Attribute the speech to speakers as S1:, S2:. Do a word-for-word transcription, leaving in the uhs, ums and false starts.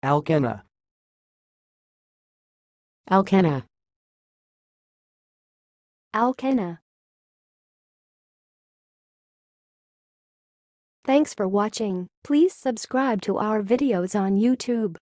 S1: alkenna,
S2: alkenna,
S3: alkenna. Thanks for watching. Please subscribe to our videos on YouTube.